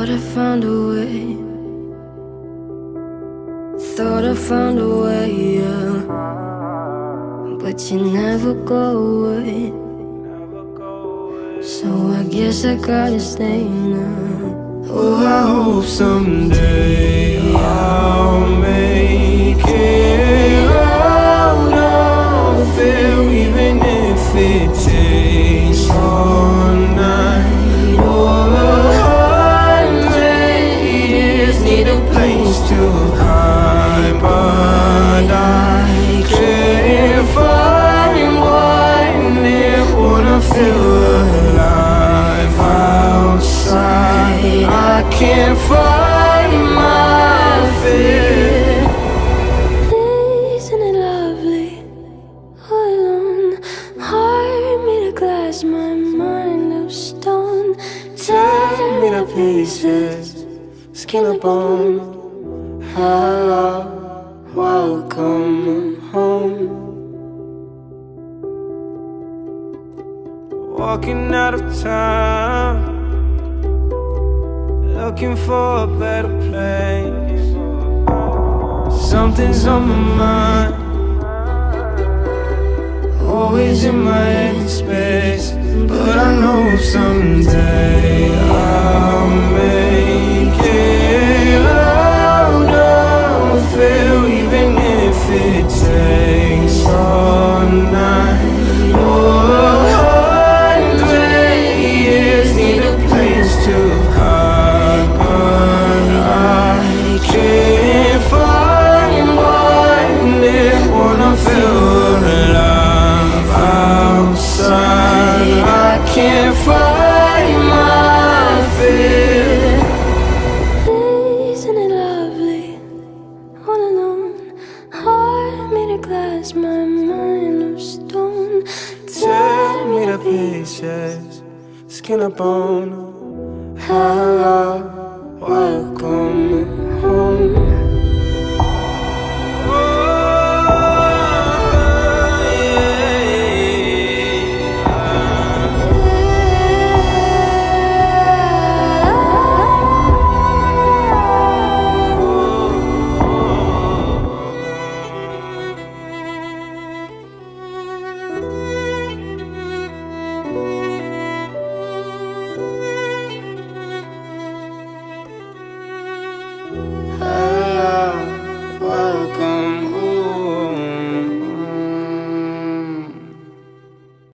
Thought I found a way. Thought I found a way, yeah. But you never go away. So I guess I gotta stay now. Oh, I hope someday I'll make it out of it, even if it takes all night or 100 years. Need a place to hide, but I can't find one that wanna feel alive outside. I can't find my fear. Isn't it lovely? All alone, heart made of glass, my mind of stone. Tear me to pieces, skin and bone. Hello, welcome home. Walking out of town, looking for a better place. Something's on my mind, always in my head space. But I know someday I'll make it out of it, even if it takes all night or 100 years. Need a place to hide, but I can't find one that wanna feel alive outside. I can't find my fear. Isn't it lovely? All alone, heart made of glass, my mind of stone. Tear me to pieces, skin and bone. Hello, welcome home.